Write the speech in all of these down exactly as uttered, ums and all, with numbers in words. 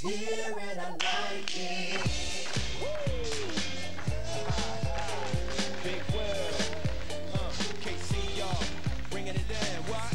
here and I like it. Big Will, uh, K C y'all, bringing it down. What?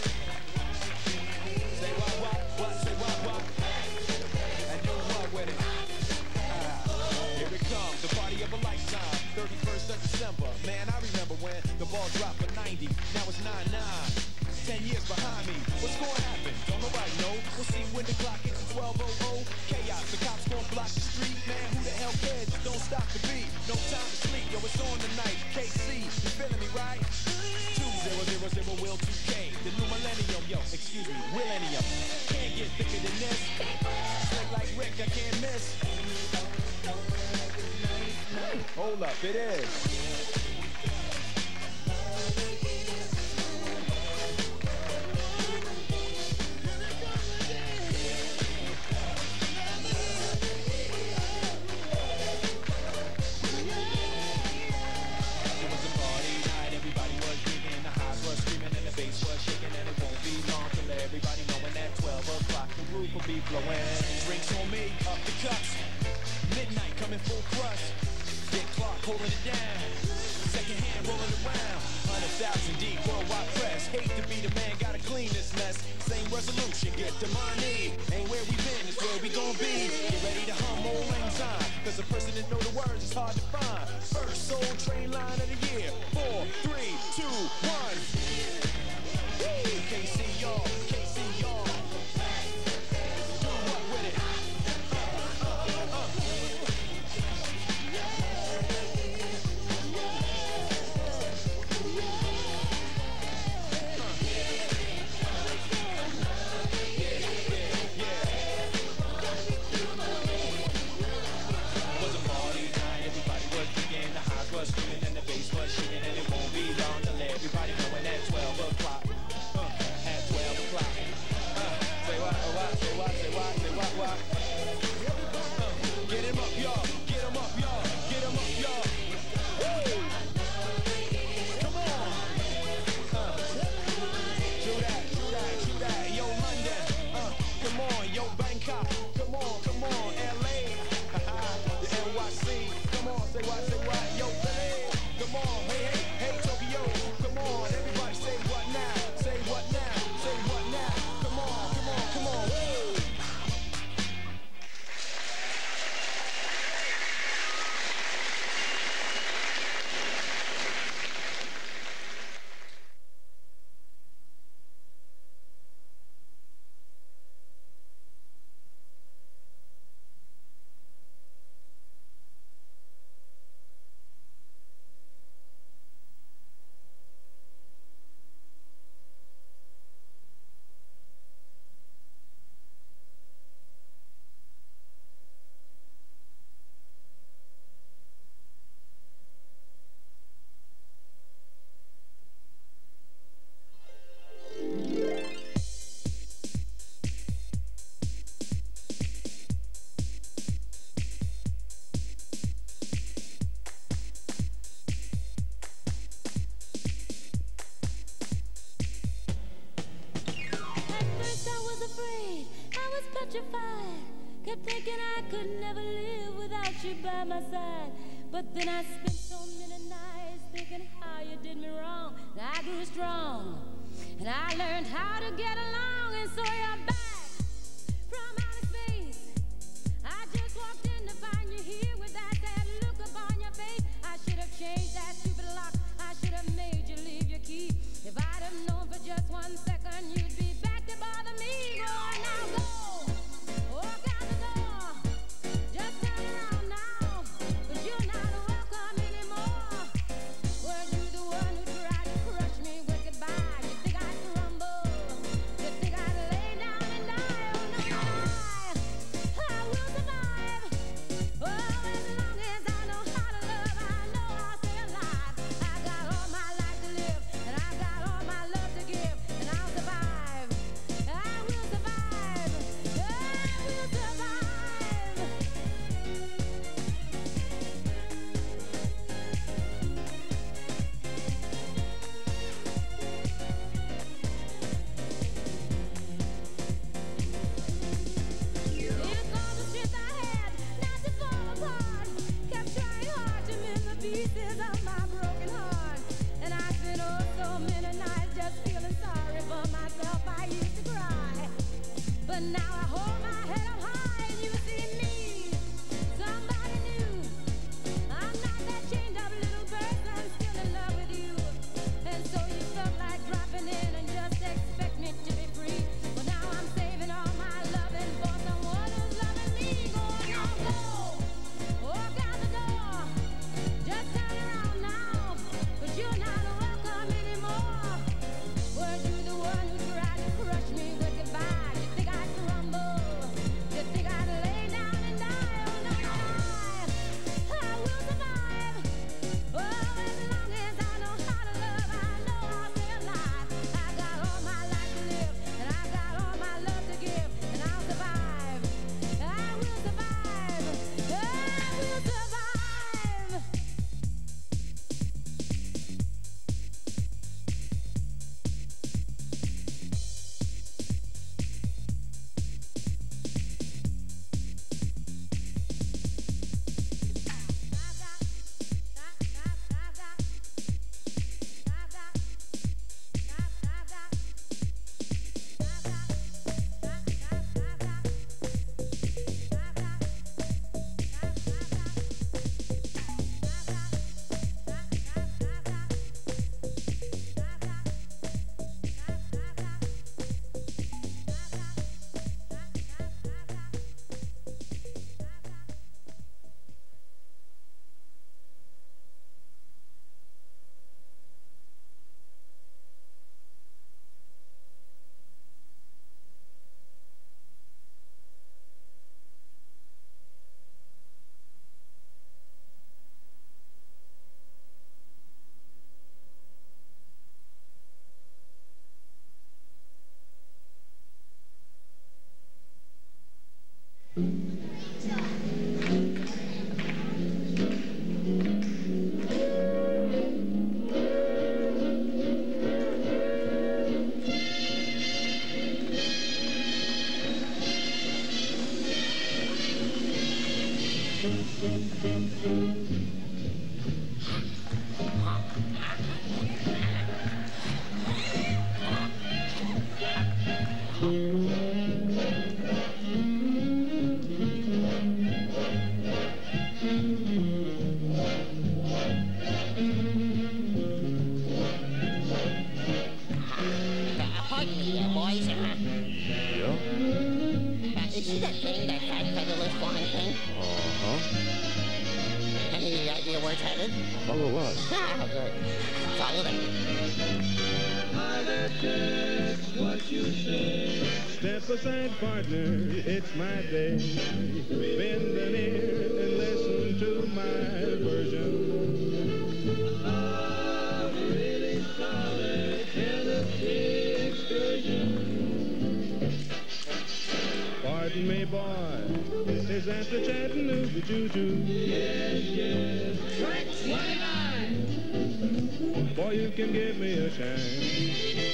Say what, what, what, say what, what? And do what with it? Ah, here it comes, the party of a lifetime. thirty-first of December, man, I remember when the ball dropped for ninety. Now it's nine nine. Ten years behind me, what's gonna happen? Don't nobody know. We'll see when the clock hits twelve oh oh. Chaos, the cops gonna block the street. Man, who the hell cares? Just don't stop the beat. No time to sleep, yo, it's on tonight. K C, you feeling me, right? Two zero zero zero will two K. The new millennium, yo, excuse me, millennium. Can't get thicker than this. Slick like Rick, I can't miss. Hold up, it is. Everybody knowing that twelve o'clock the roof will be blowing. Drinks on me, up the cups. Midnight coming full crush. Big Clark holding it down. Second hand rolling around. Hundred thousand deep, worldwide press. Hate to be the man, gotta clean this mess. Same resolution, get the money. Ain't where we been, it's where we gon' be. Get ready to hum old lang time. Cause a person that know the words is hard to find. First soul train line of the year. Four, three, two, one. Woo! K C y'all, K C y'all. Do what with it? Uh, uh, uh. Yeah, yeah, yeah. It was a party night, everybody was drinking, the highs was screaming and the bass was shaking, and it won't be long till everybody knowing at twelve o'clock. Say what, say what, say what, what? Uh, get him up, y'all. Get him up, y'all. Get him up, y'all. Woo! Come on. Uh, do that, do that, do that. Yo, London. Uh, come on, yo, Bangkok. Come on, come on, L A. The N Y C. Come on, say what, say what. Yo, Philly. Come on, hey, hey, hey, Tokyo. Come on, everybody say what now? Say what now? Say what now? Come on, come on, come on. Woo! Kept thinking I could never live without you by my side. But then I spent so many nights thinking how you did me wrong. And I grew strong, and I learned how to get along. And so you're back from outer space. I just walked in to find you here with that sad look upon your face. I should have changed that stupid lock. I should have made you leave your key. If I'd have known for just one second you'd be back to bother me. Go on now, go. Walk out the door. Just turn around now. Cause you're not welcome anymore. Were you the one who tried to crush me with goodbye? You think I'd crumble? You think I'd lay down But now I hold my head up high and you see me, somebody new. I'm not that chained up little person, still in love with you. And so you felt like dropping in and just expect me to be free. Well, now I'm saving all my loving for someone who's loving me. Go on now, go. Walk out the door. Just turn around now, 'cause you're not welcome anymore. Were you the one who tried to crush me with goodbye? You think I'd crumble? You think I'd lay down and die? Oh, no, no, I, I will survive. Oh, as long as I know how to love, I know I'll stay alive. I got all my life to live, and I got all my love to give, and I'll survive. I will survive. I will survive. Pardon me there, boys. Yeah? Uh, is this that thing, that fat featherless flying thing? Uh-huh. Any idea where it's headed? Follow us. Ah, good. Follow them. What you say. Step aside, partner, it's my day. Bend an ear and listen to my version. A really solid Tennessee excursion. Pardon me, boy, is that the Chattanooga Choo-Choo? Yes, yes. Track twenty-nine. Boy, you can give me a chance.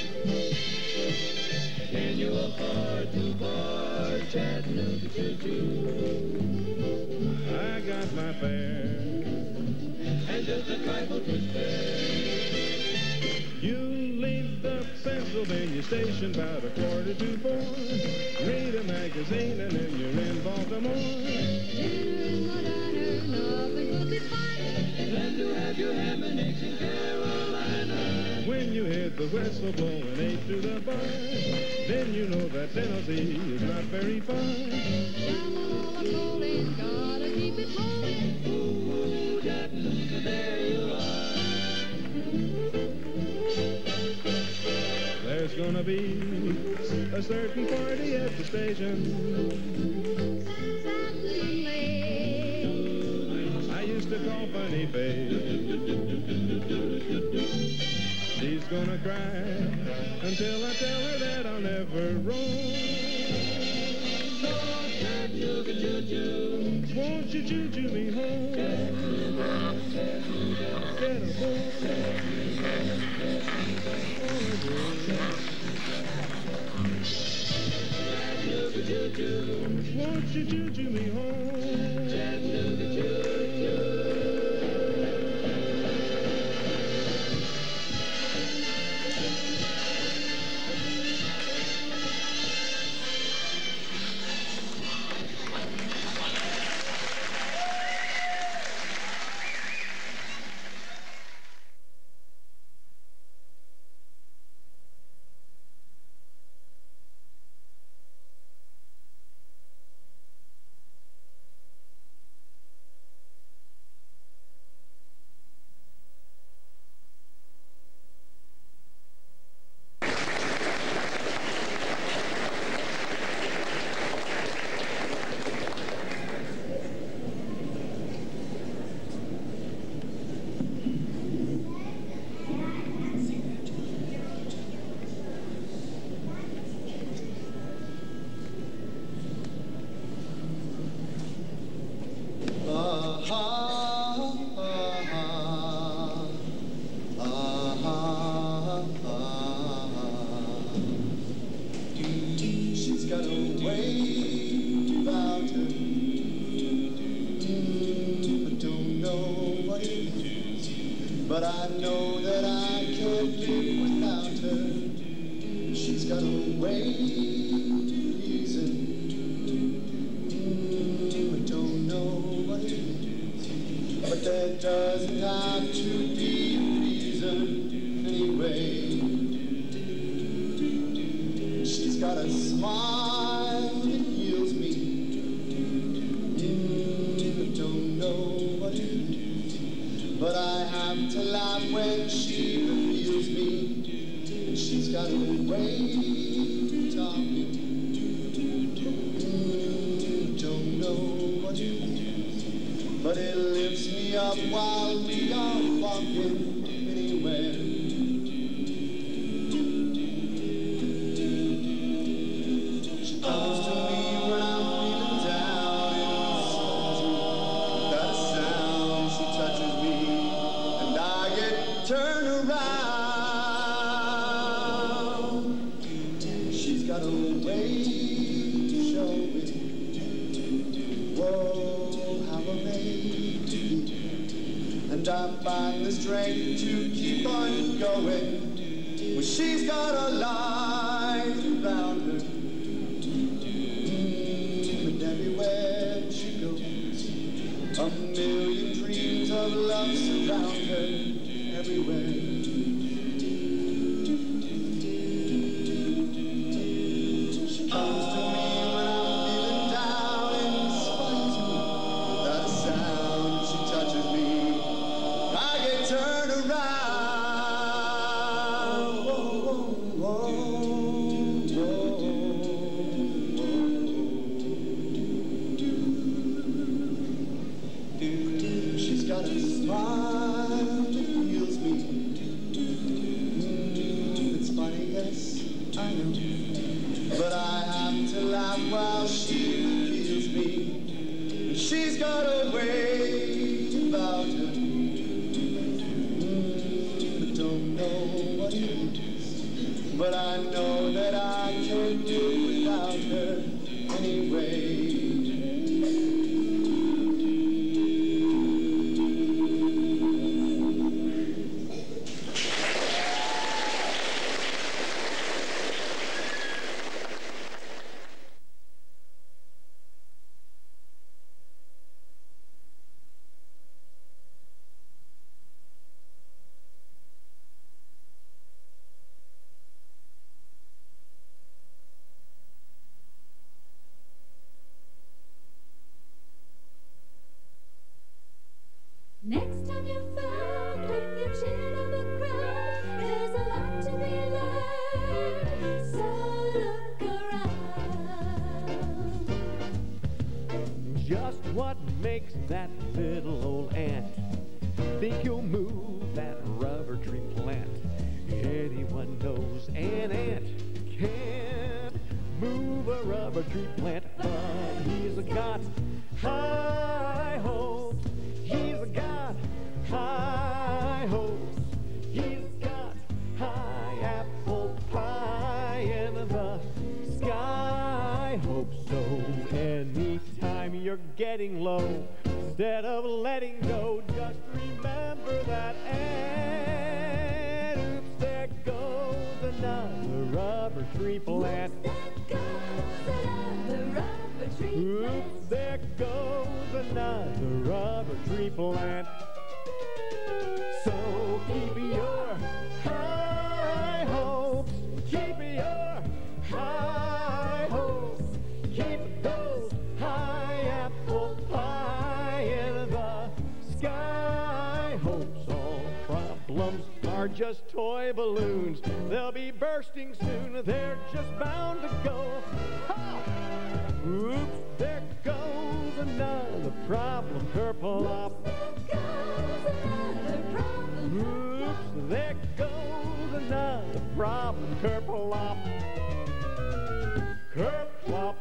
Can you afford to board Chattanooga Choo-Choo? I got my fare, and just a trifle to spare. You leave the Pennsylvania station about a quarter to four. Read a magazine and then you're in Baltimore. Dinner in my diner, nothing will be finer than to have your ham and eggs in Carolina. When you hear the whistle blowing eight to the bar, then you know that Tennessee is not very far. Shama-lama calling, gotta keep it rolling. Ooh, Chattanooga, there you are. There's gonna be a certain party at the station. I used to call Funny Face. She's gonna cry until I tell her that I'll never roam. So Chattanooga choo-choo, won't you choo-choo me home? Get aboard. Chattanooga choo-choo, won't you choo-choo me home? Chattanooga choo-choo. but I know that I can't live without her. She's got a way of pleasing. Mm, I don't know what it is, but there doesn't have to be a reason anyway. She's got a smile that heals me. Mm, I don't know what it is, but I have to laugh when she reveals me. She's got a way of talking. Mm, don't know what it is, but it lifts me up while we are walking anywhere. She comes to me when I'm feeling down inside. Without a sound, she touches me, and I get turned around. She's got a way to show it. Whoa, how amazing. And I find the strength to keep on going. Well, she's got a light around her. Mm, and everywhere she goes, a million dreams of love surround her. Everywhere. She comes to me when I'm feeling down and spines me. Without a sound, she touches me. I get turned around. Whoa, whoa, whoa, whoa. She's got a smile that heals me. Mm, it's funny, yes, I know, but I have to laugh while she reveals me. And she's got a way about her. Mm, I don't know what it is, but I know that I can't do without her anyway. Next time you're found with your chin on the ground, there's a lot to be learned, so look around. Just what makes that little old ant think you'll move that rubber tree plant? Anyone knows an ant can't move a rubber tree plant, but he's got high hopes. He's got high hopes. He's got high apple pie in the sky. Hope so. Anytime you're getting low, instead of letting go, just remember that ant. Oops, there goes another rubber tree plant. Oops, there goes another rubber tree plant. So keep your high hopes, keep your high hopes, keep those high apple pie in the sky. Hopes all problems are just toy balloons. They'll be bursting soon, they're just bound to go. Ha! Oops, there goes another problem, Kerplop. Oops, there goes another problem, Kerplop. Kerplop.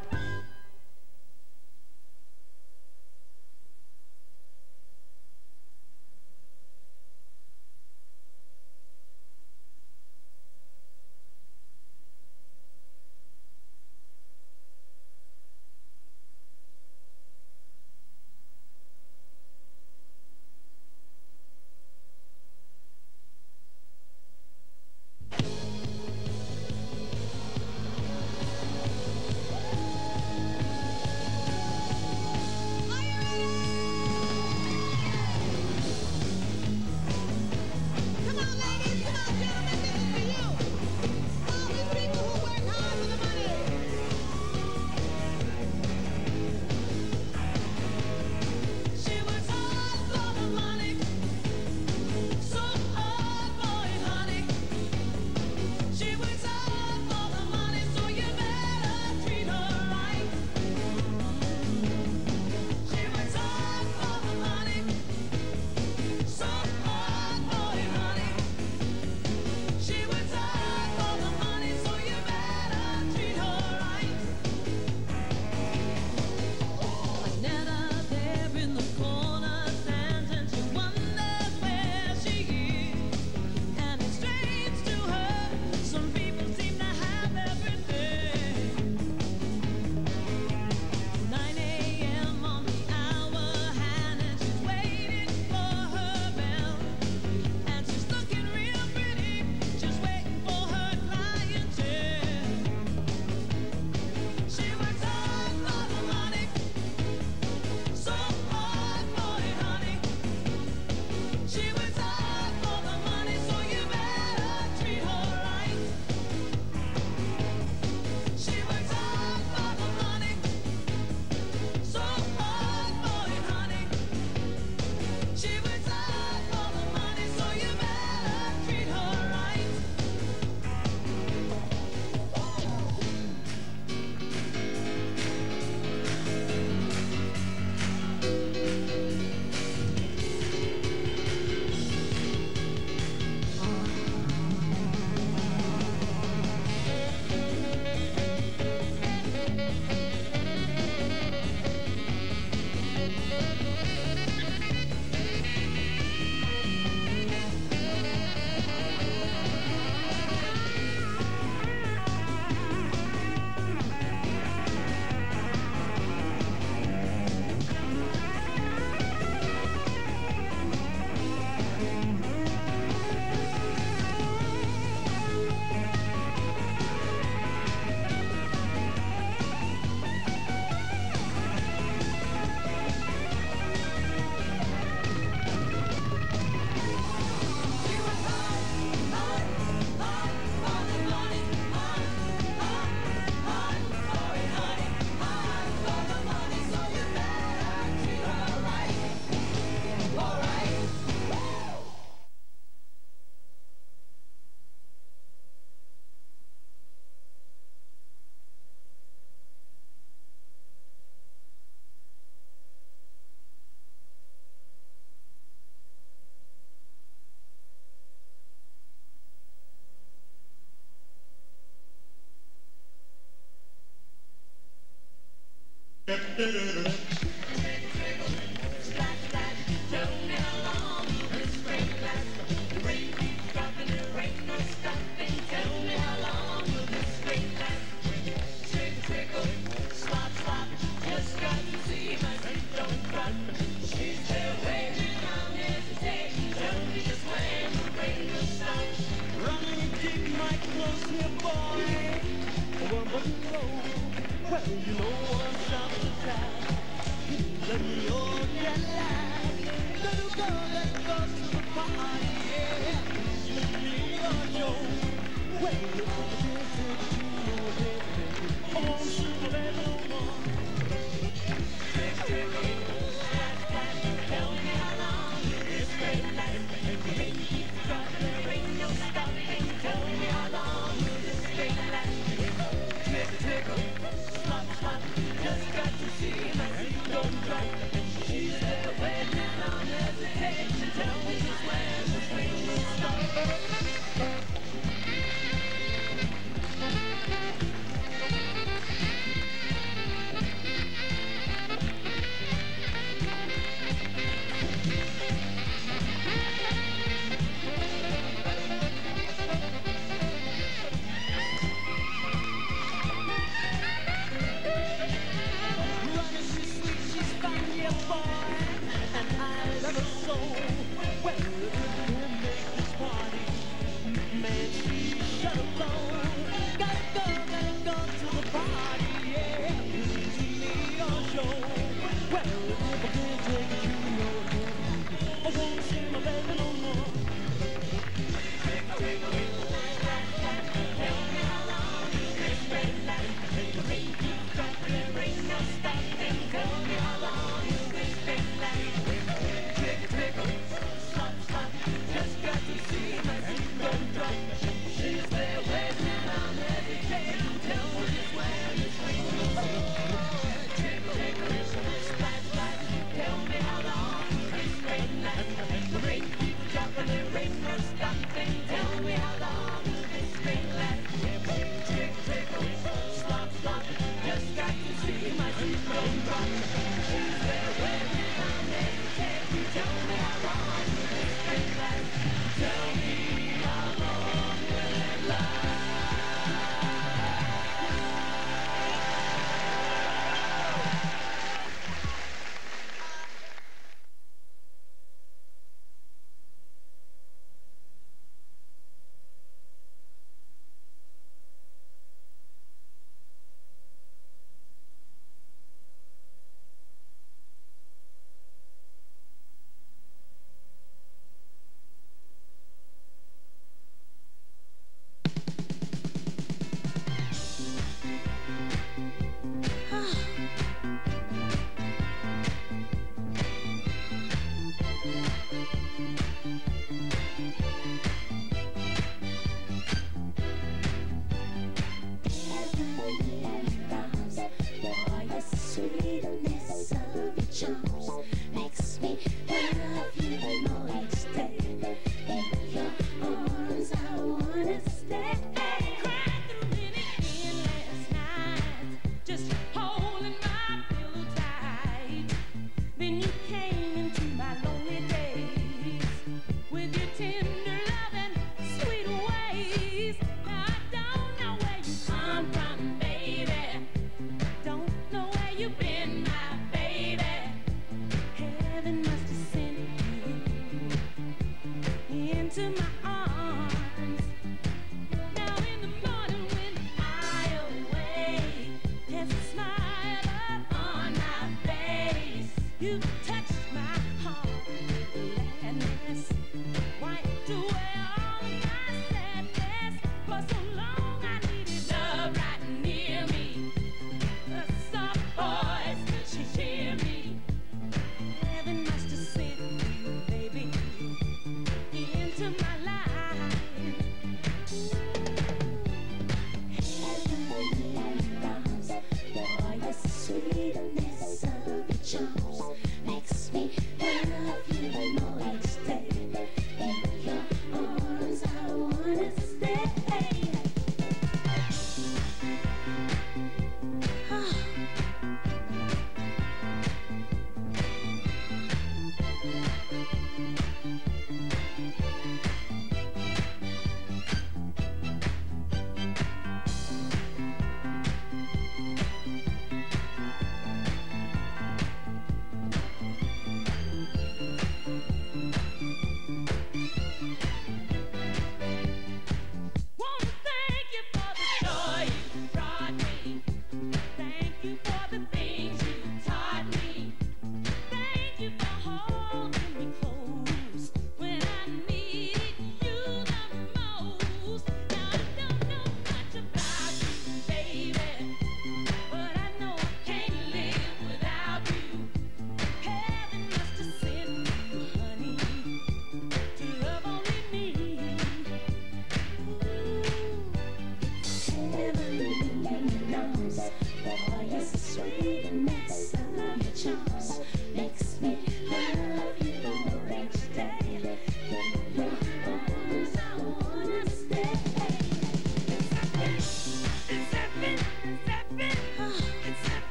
Into my life.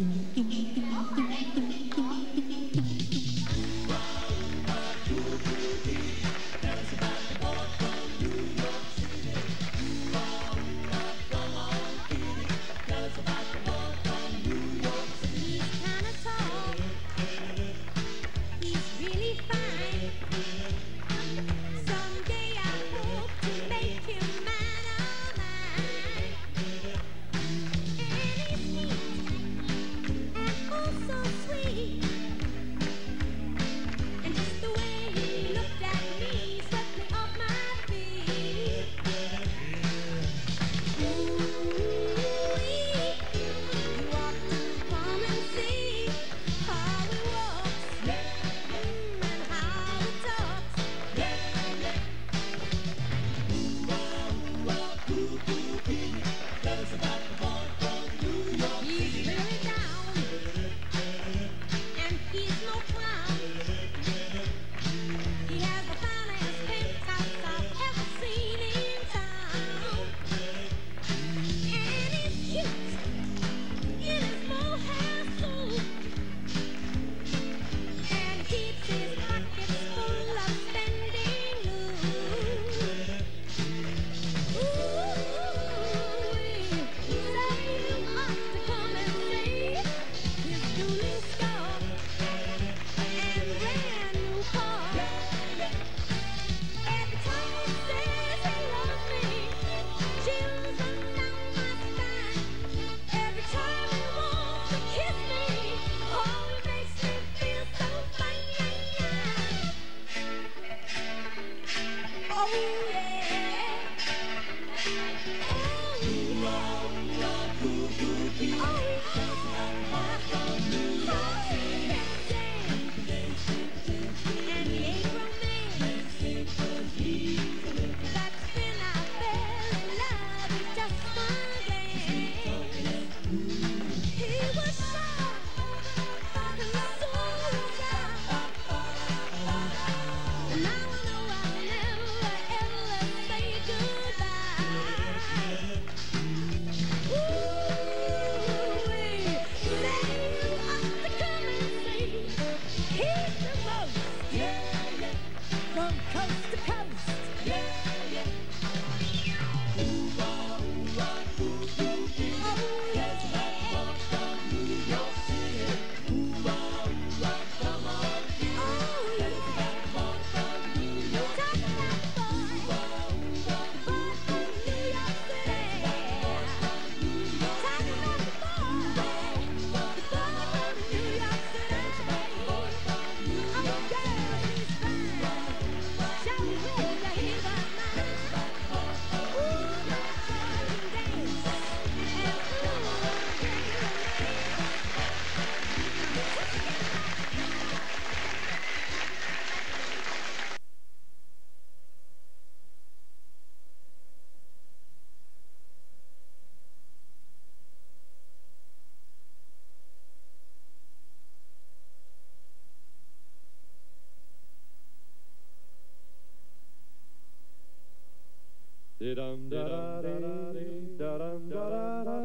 Dum da da dum da dum da da da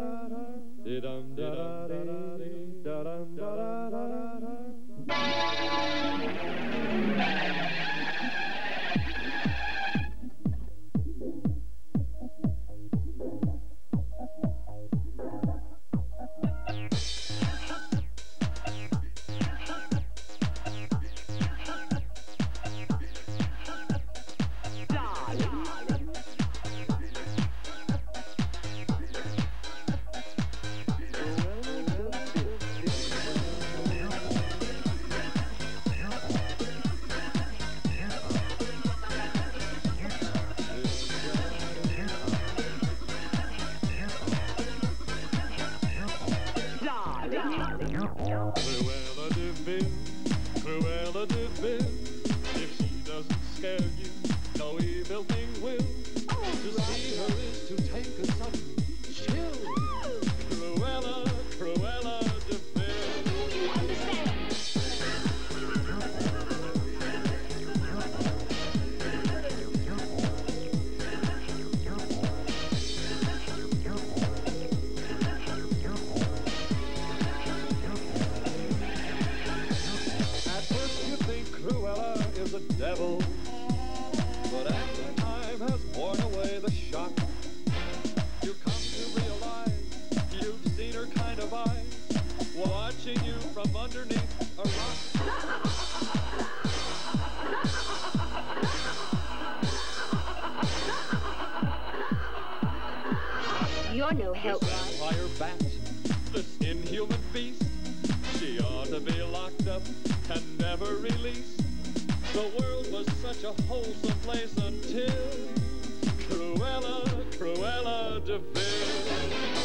da dum da da dum da dum da da da da. Cruella de Vil, Cruella de Vil. If she doesn't scare you, no evil thing will. To see her is to take a sudden chill. Cruella, Cruella de Vil. You understand? a shock. You come to realize you've seen her kind of eyes watching you from underneath a rock. You're no help, This Rod. vampire bat, this inhuman beast, she ought to be locked up and never released. The world was such a wholesome place until Cruella, Cruella de Vil.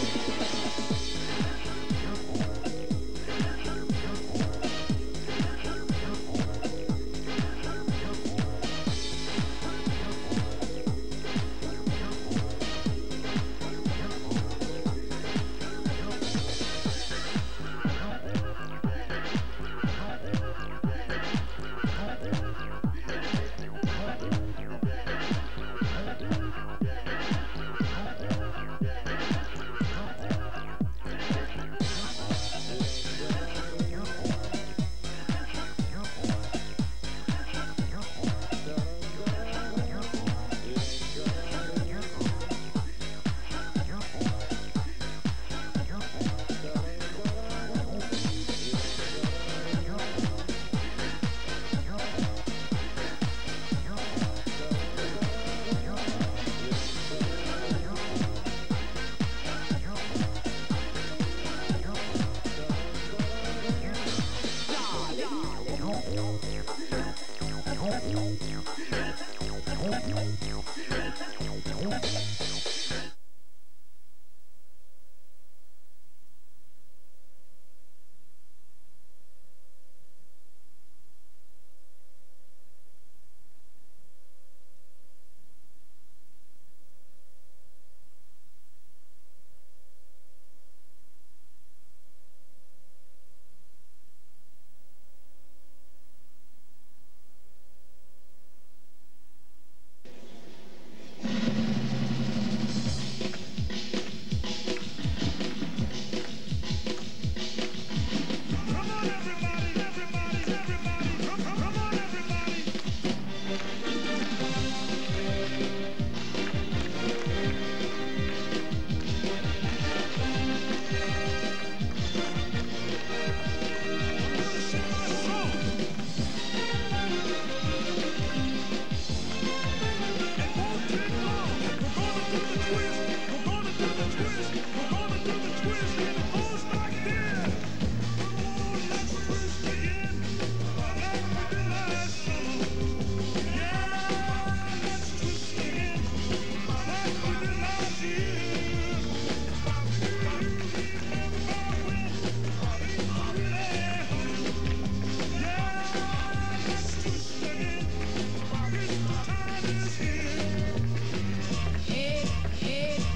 Hey, hey.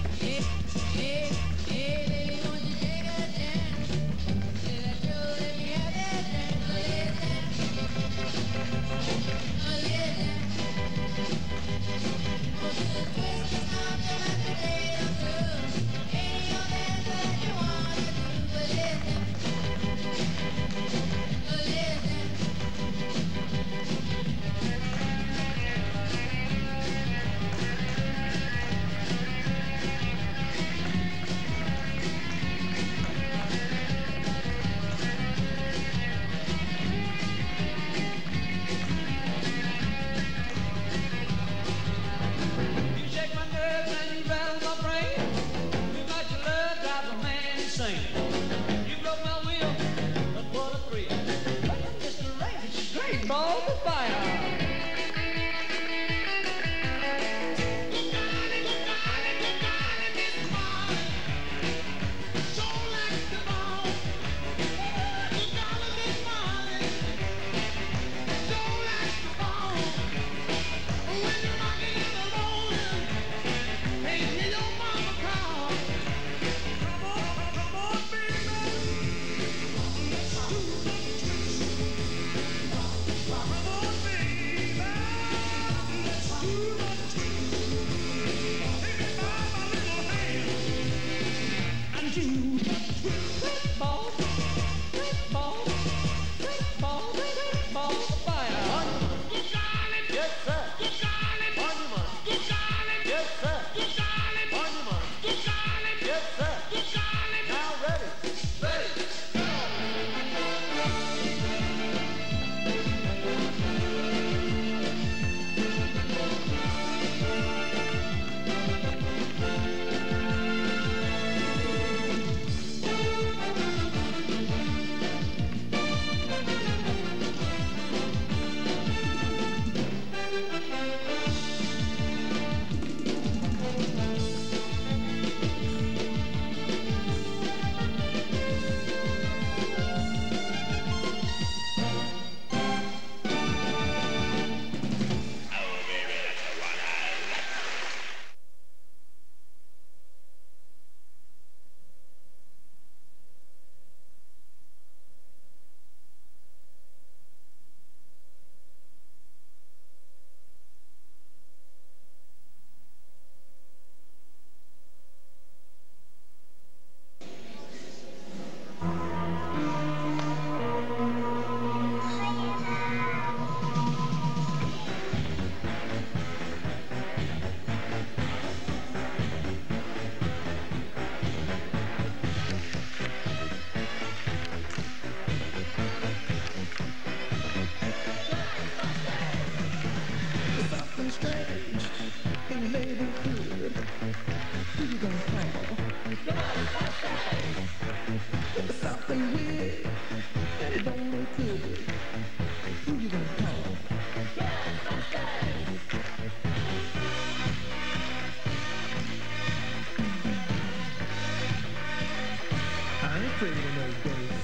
afraid of no ghosts.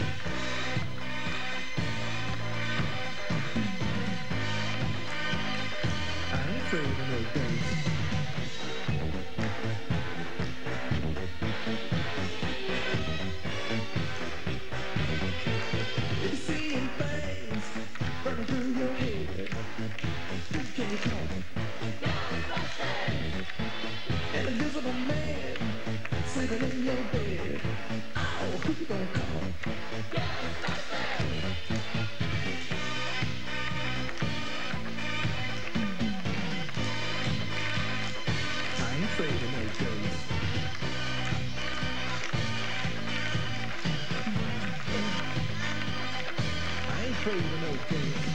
I ain't afraid of no ghosts. If you're seeing things running through your head, who can you call? An invisible man sleeping in your bed. Oh, who you gonna call? I ain't afraid of no ghosts. I ain't afraid of no ghosts.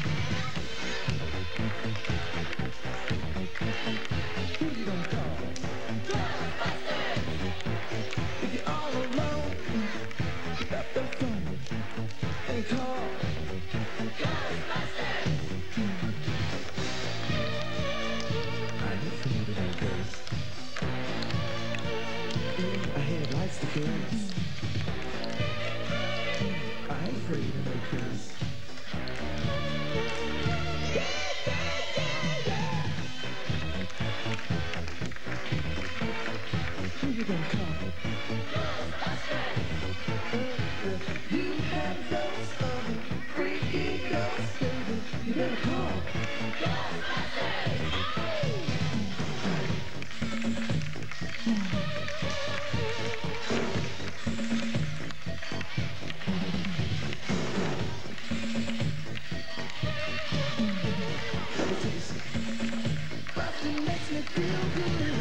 Who you gonna call? If you're all alone, pick up the phone and call Ghostbusters. I ain't afraid of no ghosts. I had lights to ghosts. I ain't afraid of no ghosts. Who you gonna call? You have ghosts of a freaky ghost, baby. You better call Bustin' makes me feel good.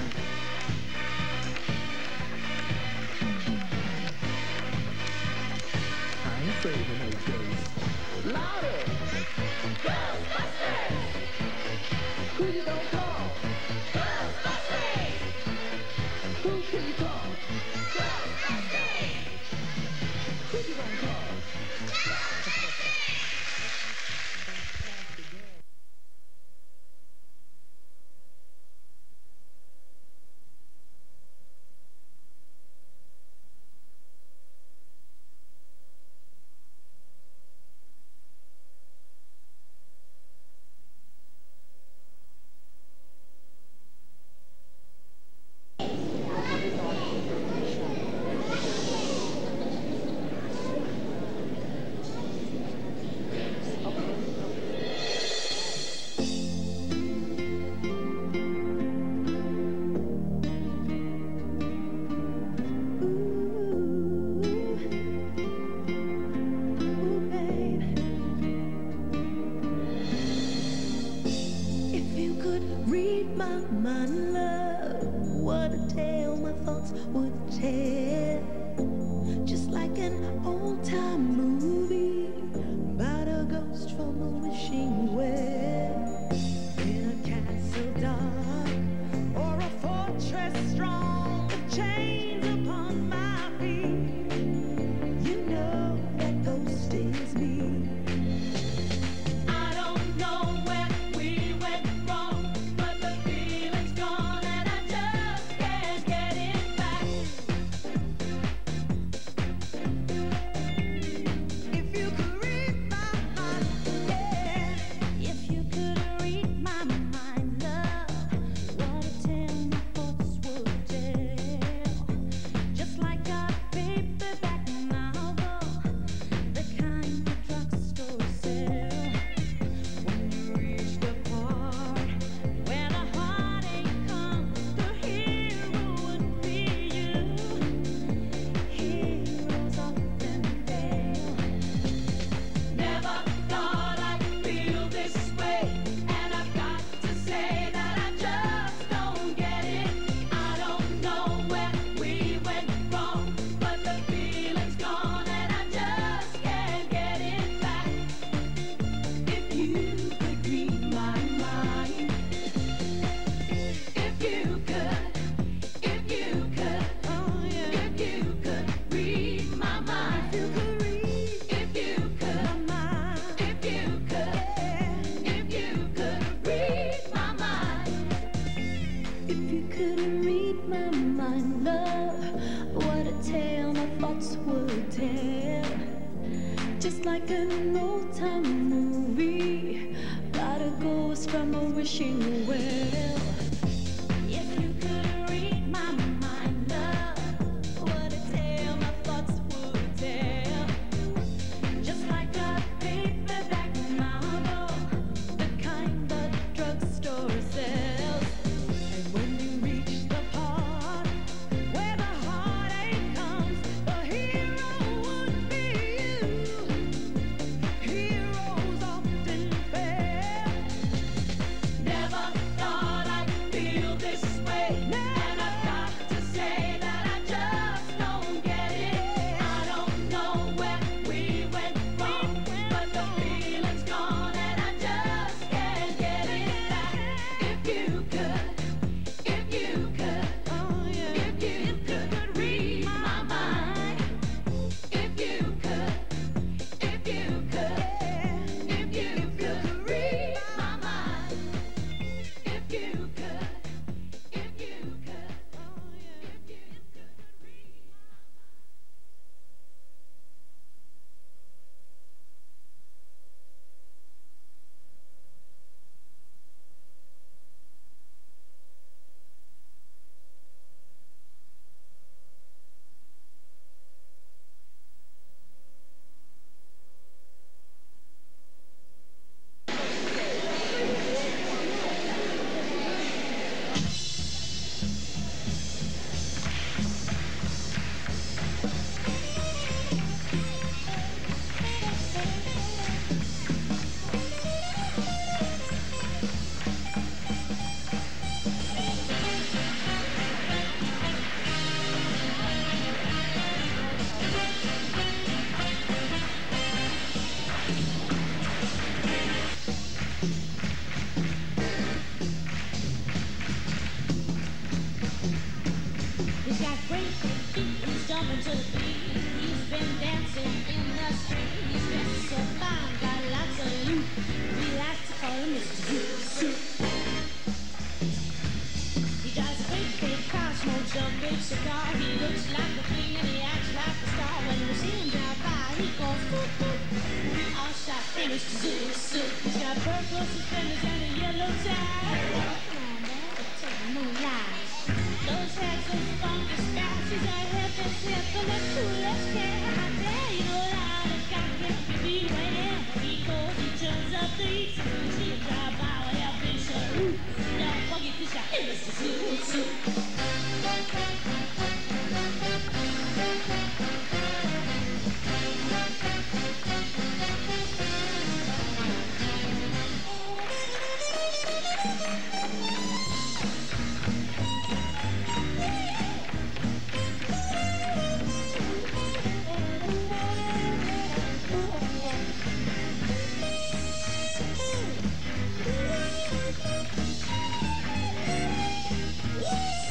I ain't afraid of no ghosts. Louder! Ghostbusters! Who you gonna call? Ghostbusters! Who can you call? Ghostbusters! Who you gonna call? like an old-time movie about a ghost from a wishing well. If you could read my mind, love, what a tale my thoughts would tell. Just like a paperback novel, the kind the drugstore sells. And when you reach the part where the heartache comes, the hero would be you. Heroes often fail. Never thought I'd feel this way, and I've got to say that I just don't get it. I don't know where we went wrong, but the feeling's gone, and I just can't get it back. If you could, if you could, if you could read my mind, if you could, if you could, if you could read my mind, if you could, if you could, if you could read my mind. He's got great big feet, he's jumping to the beat. He's been dancing in the street. He's been so fine, got lots of loot. We like to call him Mister Zoot Suit. He drives a great big car, smokes a big cigar. He looks like a king and he acts like a star. When we see him drive by, he goes boop boop. We all shout, hey Mister Zoot Suit. He's got purple suspenders and a yellow tie. Come on, man, let's take a moonlight. Those hats, those funky skies, he's a hip, it's hip, and the coolest cat. I tell you, loud, it's got to be wherever he goes, he turns up the heat. So you see him drive by with that big shirt. Ooh, that funky fish, I hit Mister Zoot Suit. Yeah!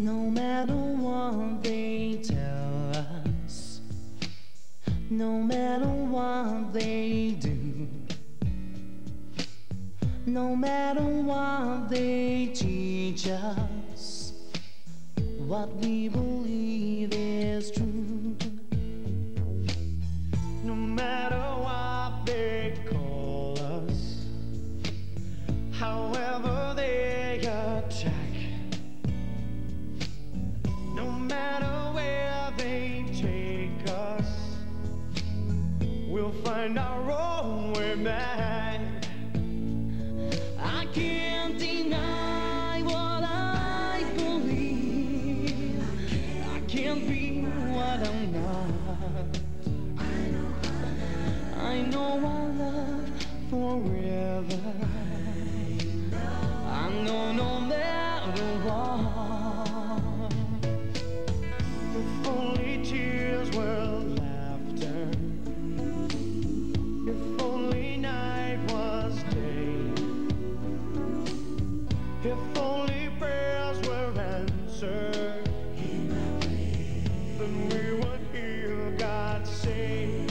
No matter what they tell us, no matter what they do, no matter what they teach us, what we believe is true. No matter what they call us, however they attack, no matter where they take us, we'll find our own way back. I can't deny what I believe. I can't be what I'm not. I know I love forever. I know no matter what. If only tears were laughter, if only night was day, if only prayers were answered, then we would hear God say,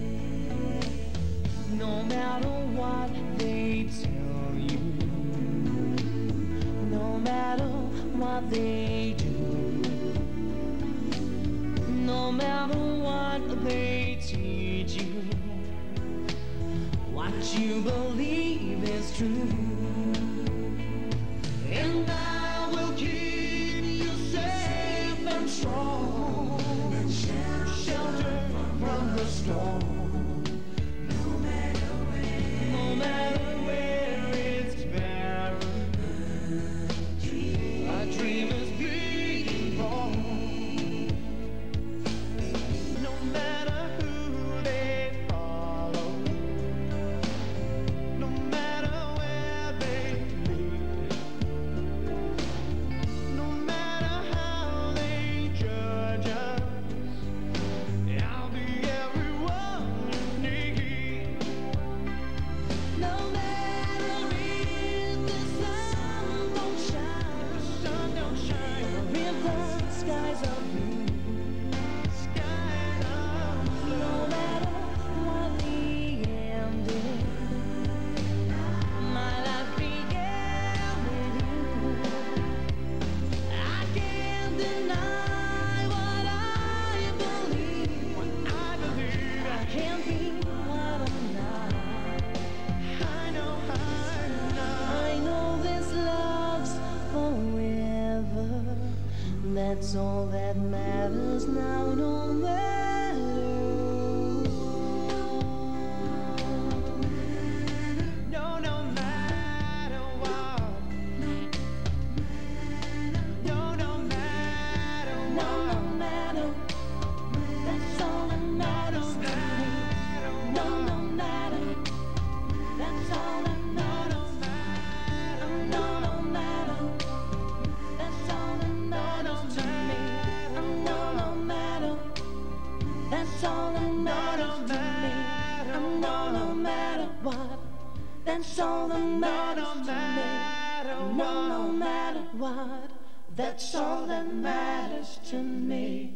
no matter what they tell you, no matter what they do, no matter what they teach you, what you believe is true. And I will keep you safe and strong, shelter from the storm. No matter where it's barren, a dream is being born. No matter who they follow, no matter where they lead, no matter how they judge us, I'll be everyone you need. No matter if the sun don't shine, the sun don't shine, or if the skies are blue, skies are blue. No matter what the end is, my life began with you. I can't deny what I believe. What I believe, I can't be what I'm not. I know, I know, I know this love's forever. That's all that matters now, no matter what. No, no matter what. No, no matter what. No, no matter. That's all that matters to me. No, no matter. That's all that matters. No, no matter. That's all that matters to me. No, no matter. That's all that matters to me. No, no matter what. That's all that matters to me. No, no matter what. That's all that matters to me.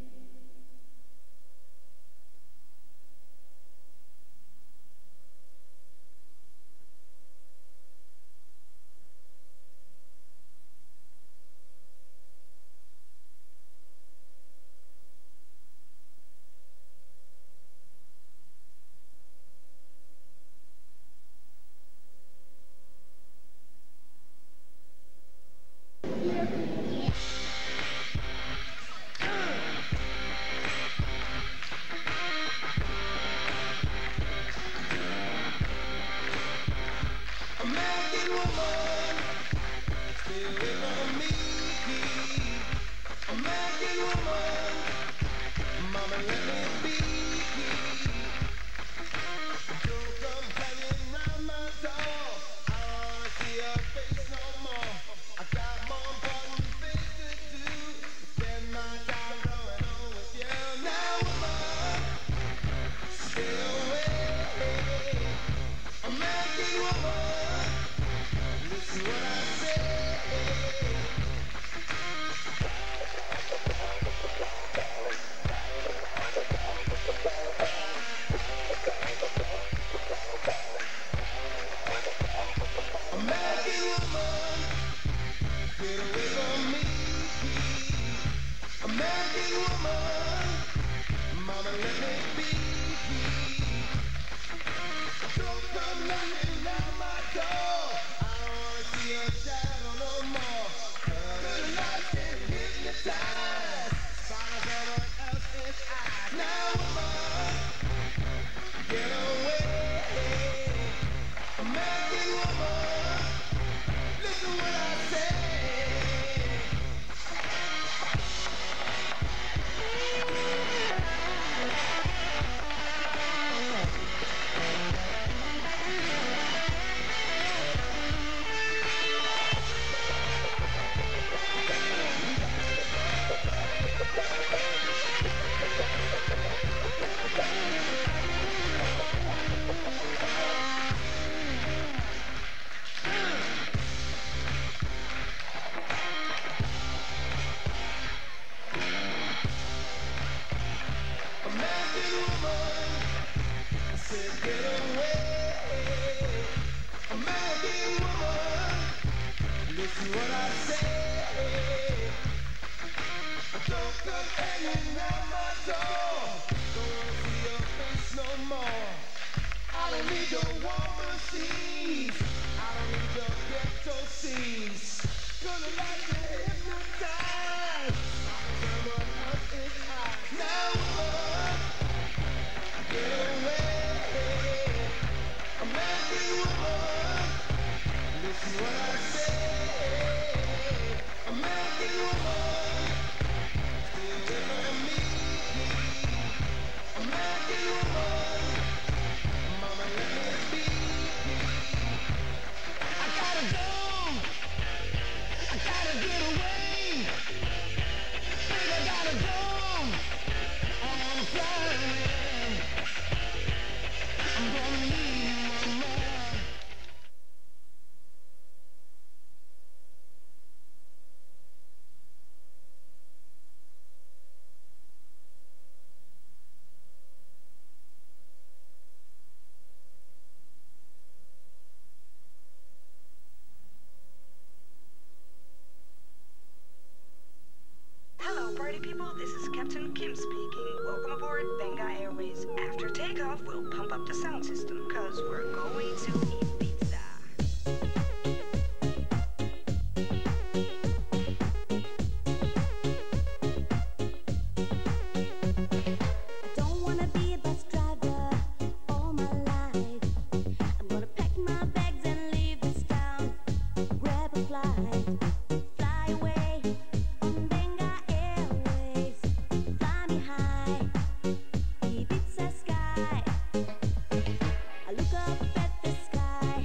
American woman, stay away from me. American woman, mama let me be. Don't come hanging round my door. I don't wanna see your face no more. I got more important things to do. Spend my time going on with you. Now woman, stay away. American woman, listen what I say. see your shadow no more. Good night, been hypnotized. Find someone else in eyes. Now, woman, get away. American woman, listen what I say. American woman, I said get away. American woman, listen what I say. Don't come hanging round my door. Don't wanna see your face no more. I don't need your war machines. I don't need your ghetto scenes. Gonna like to hypnotize. Someone else is high. Now, woman, get away. American woman, listen what I say. American woman, stay away from me. American woman, mama, let me be. I gotta go. I gotta get away. Baby, I gotta go. I wanna fly away. I'm gonna leave my mind. Hello, party people. This is Captain Kim speaking. Welcome aboard Benga Airways. After takeoff, we'll pump up the sound system, cause we're going to eat pizza. I don't wanna be a bus driver all my life. I'm gonna pack my bags and leave this town. Grab a flight, fly away on Benga Airways. Fly me high, Ibiza sky. I look up at the sky.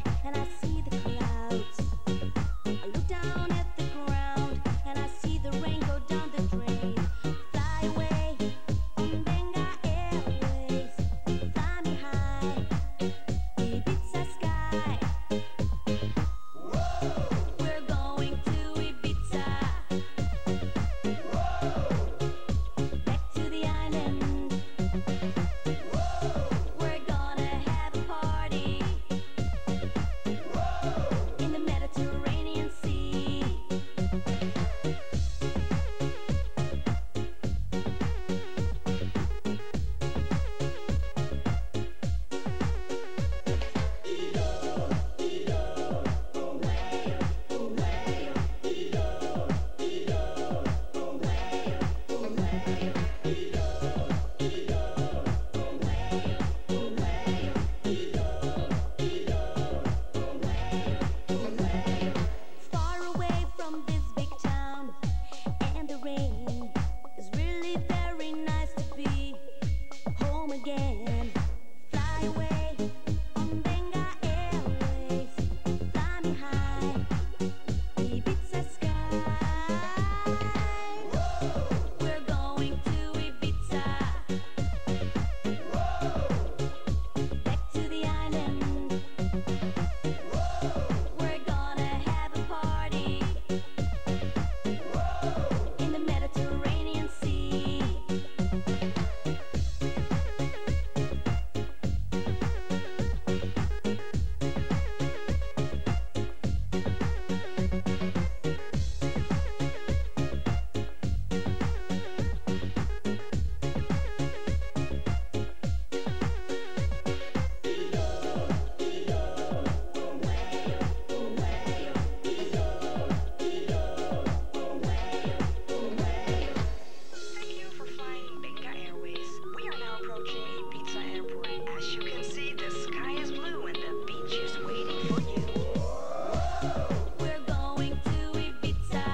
for you. We're going to Ibiza.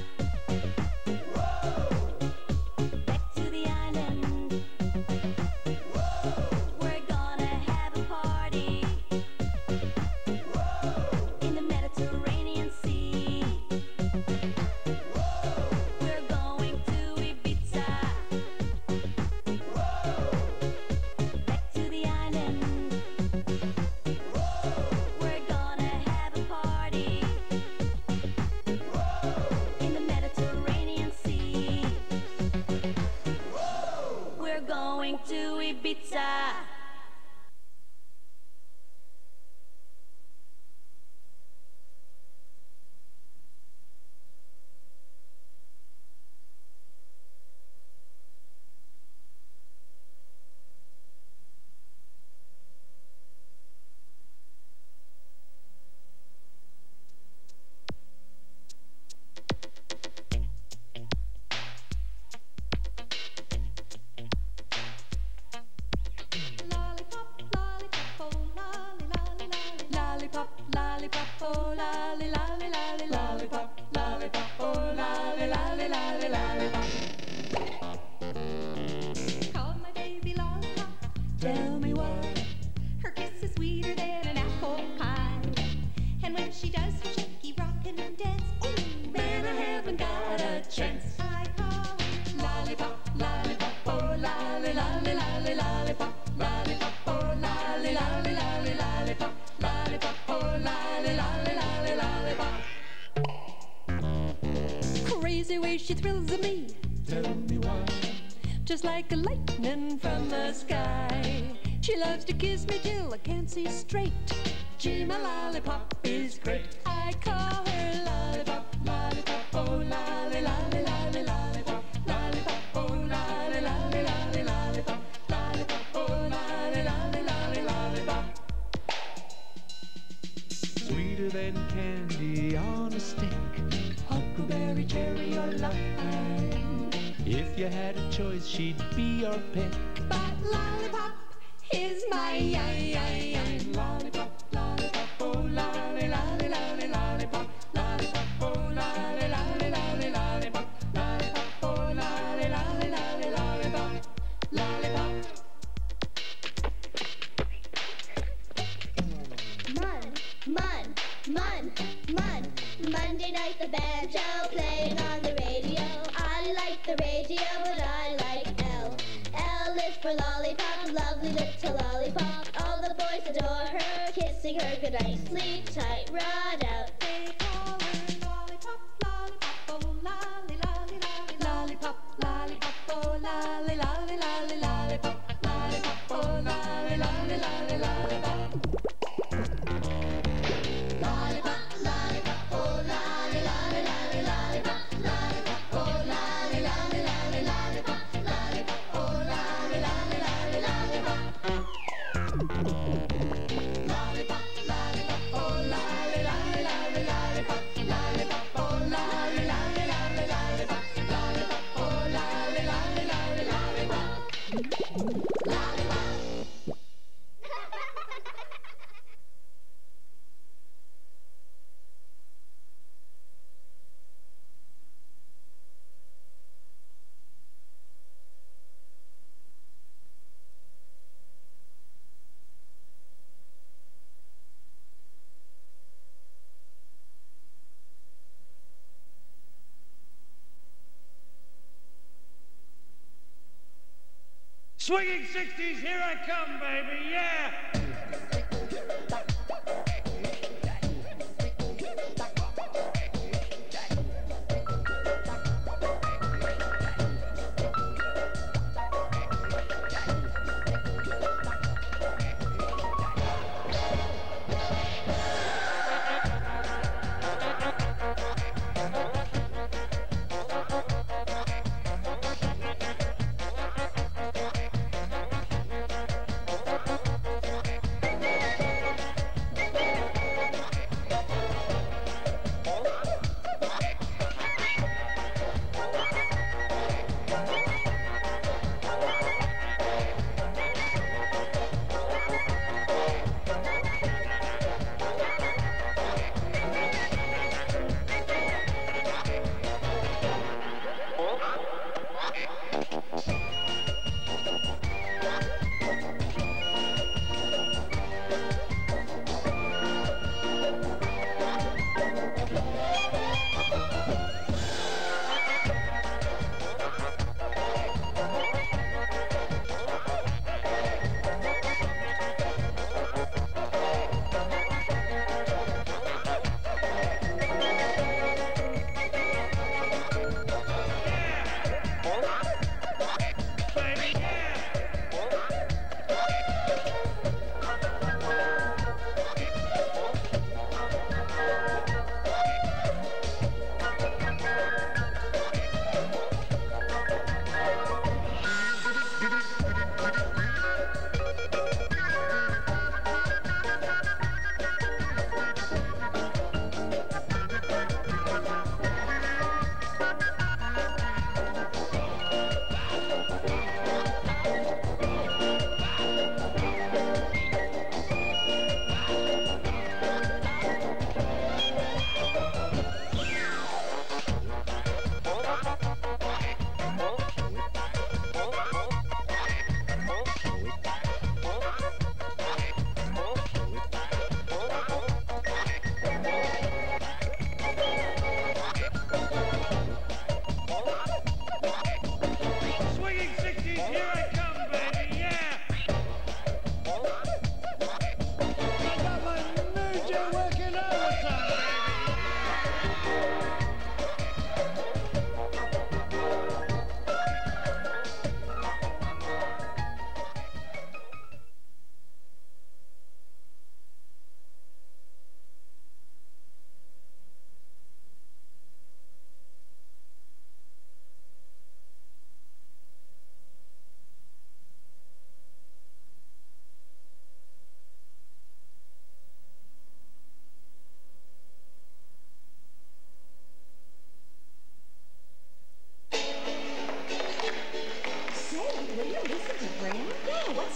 Back to the island. We're gonna have a party in the Mediterranean Sea. We're going to Ibiza. Back to the island. We're gonna have a party in the Mediterranean Sea. We're going to Ibiza. Lollipop, lollipop, oh lolly, lolly, lolly, lollipop, lollipop, oh lolly, lolly, lolly, lollipop. Call my baby lollipop. Tell me why. Her kiss is sweeter than an apple pie. And when she does her shaky rockin' and dance, ooh, man, I haven't got a chance. I call her lollipop, lollipop, oh lolly, lolly, lolly, lollipop, lollipop, oh lolly, lolly, lolly, lollipop, lollipop, oh lolly, lolly, lolly, lollipop. Crazy way she thrills me. Tell me why. Just like a lightning from the sky. She loves to kiss me till I can't see straight. Gee, my lollipop is great. I call her lollipop, lollipop, oh lolly, lolly, lolly, lollipop, lollipop, oh lolly, lolly, lolly, lollipop, lollipop, oh lolly, lolly, lolly, lollipop. Sweeter than candy on a stick, Huckleberry, cherry, or lime. if you had a choice, she'd be your pick. But lollipop is my yay, yay, yay. Lollipop, lollipop, oh lolly, lolly, lolly, lollipop, lollipop, oh lolly, lolly, lolly, lollipop, lollipop, oh lolly, lolly, lolly, lollipop, lollipop. Mun, mun, mun, mun. Monday night the banjo playing on the radio. I like the radio, but I like L. L is for lollipop, lovely little lollipop. All the boys adore her, kissing her goodnight. Sleep tight, run out. They call her lollipop, lollipop, oh lolly, lolly, lolly, lollipop, lollipop, oh lolly, lolly, lolly, lollipop, lollipop, oh lolly, lolly, lolly, lollipop. Lollipop, lollipop, oh lolly, lolly, lolly, lollipop, lollipop, oh lolly, lolly, lolly, lollipop, lollipop, oh lolly, lolly, lolly, lollipop. Lollipop, lollipop, oh lolly, lolly, lolly, lollipop, lollipop, oh lolly, lolly, lolly, lollipop, lollipop, oh lolly, lolly, lolly, lollipop. Lollipop. Swinging sixties, here I come, baby, yeah!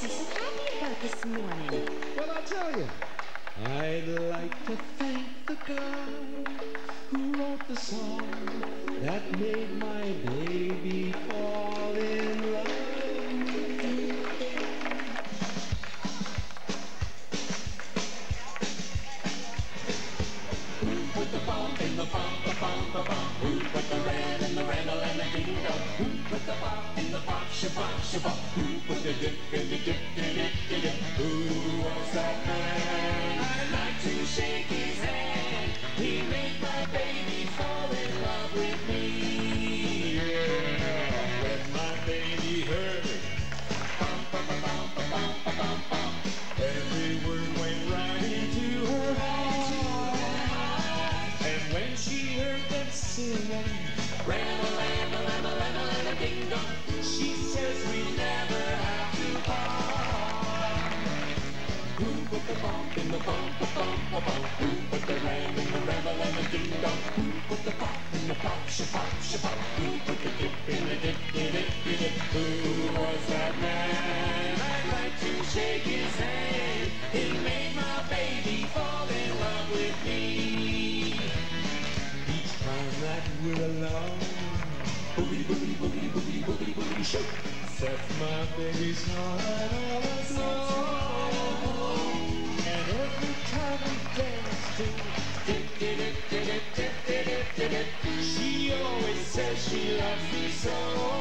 he so happy about this morning? Well, I'll tell you. I'd like to thank the guy who wrote the song that made my baby fall in love. Who put the bump in the bump, the bump, the bump? Who put the red in the ramble and the ding dong? Who put the bop in the bop, shabop, shabop? Who put the dip in the dip, dip, dip, dip, dip? Who was that man? I'd like to shake his hand. He made my baby fall in love with me. Yeah. When my baby heard it, bump, bump, bump, bump, bump, bump, bump. Every word went right into her heart. And when she heard them singing, ramble, ramble, ramble, ramble, and a ding dong, she says we never have to part. Who put the bump in the bump, the bump, the bump? Who put the ram in the ramble and the ding dong? Who put the pop in the pop, shabop, shabop? Who put the dip in the dip, dip, dip, dip, dip? Who was that man? I'd like to shake his hand. He made my baby fall in love with me. Each time that we're alone, boogie, boogie, boogie, boogie, boogie, boogie, shoot, sets my baby's heart all aglow. And every time we dance to dip, dip, dip, dip, dip, dip, dip, dip, dip, she always says she loves me so.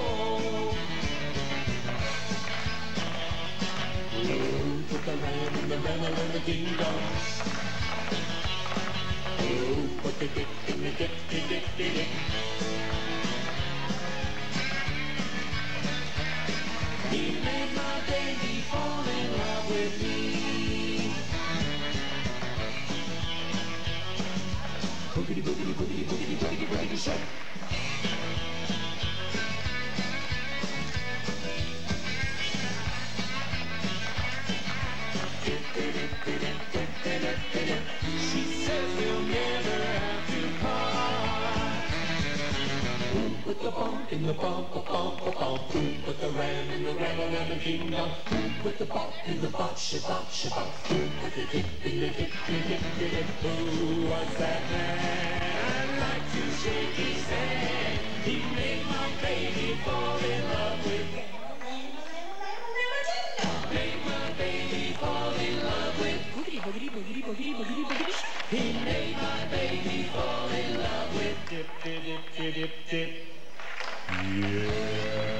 Oh, put the ram in the ramble and the ding dong. Oh, put the dip in the dip, dip, dip, dip, dip. He made my baby fall in love with me. Boogity, boogity, boogity, boogity, boogity, boogity, shake. She says we'll never have to part. Who put the bump in the bump, the bump, the bump? Who put the ram in the ramble and the ding dong? Who put the bop in the bop, shabop, shabop? Who put the dip in the dip, dip, dip, dip, dip? Who was that man? I'd like to shake his hand. He made my baby fall in love with me. Made my baby fall in love with boogity, boogity, boogity, boogity, boogity, boogity. He made my baby fall in love with dip, dip, dip, dip, dip, dip. Yeah.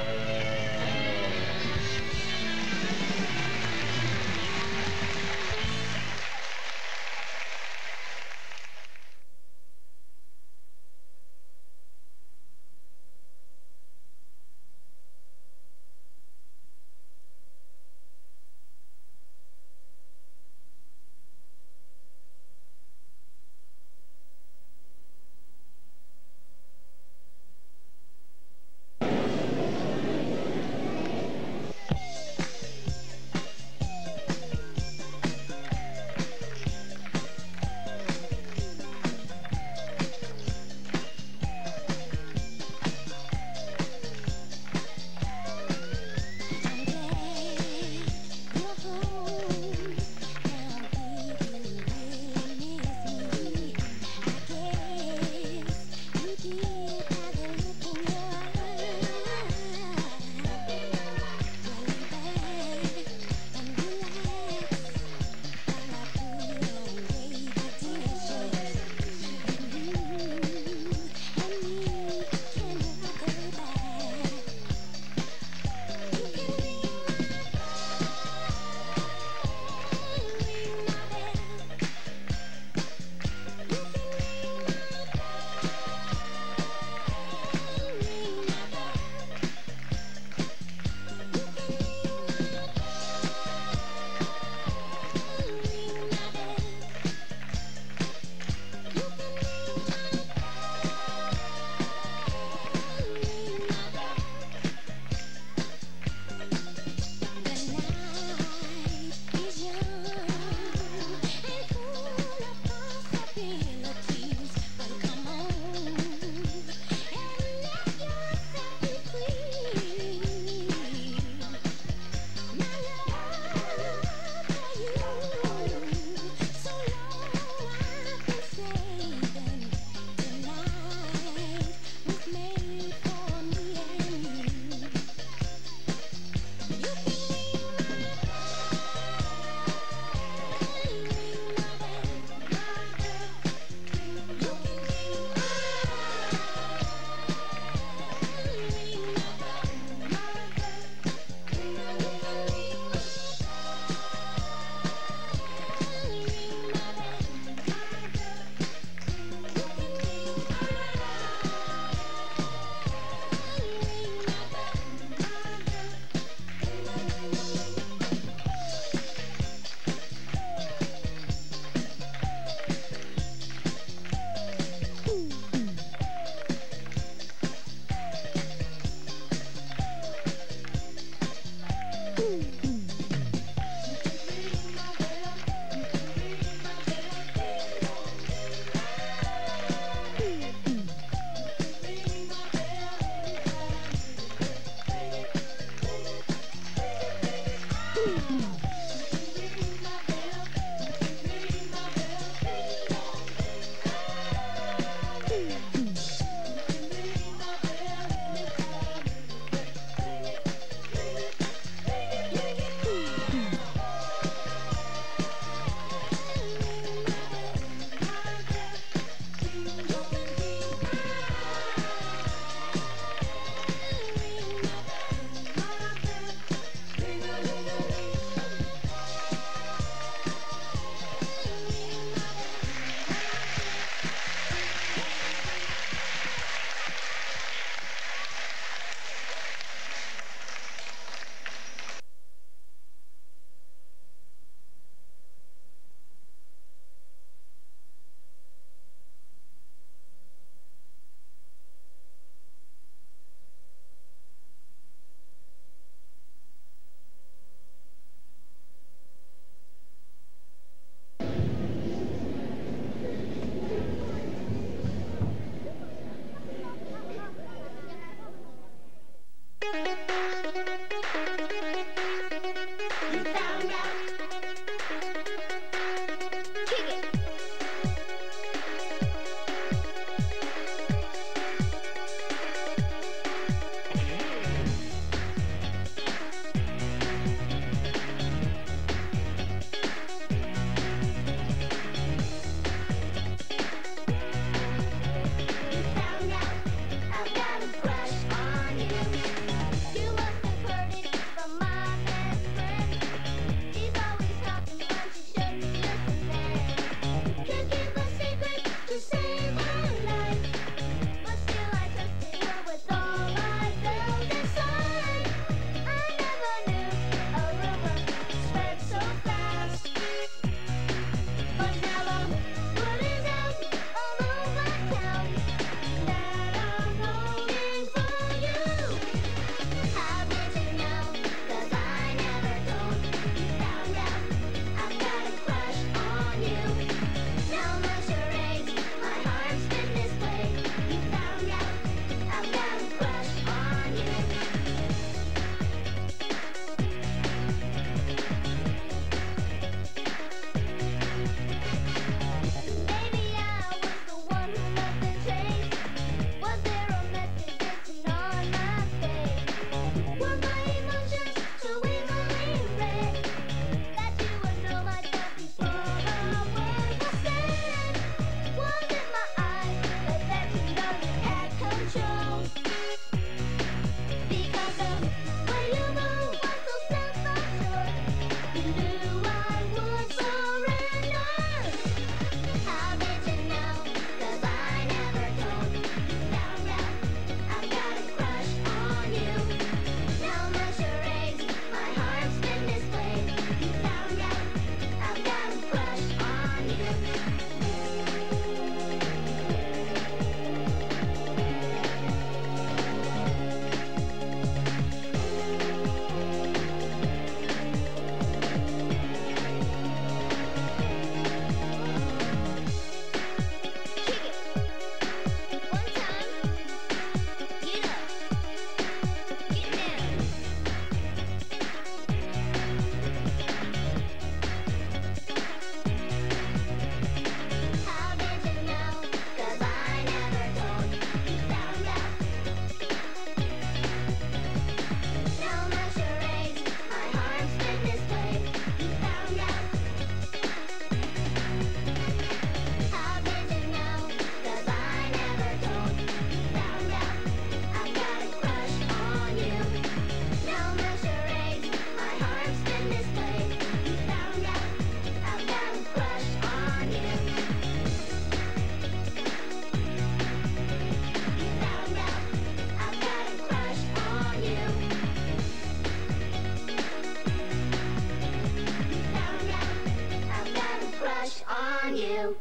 on you.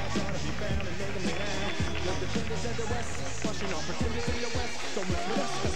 Pretenders in the West, flushing off pretenders in the West. Don't mess with us, 'cause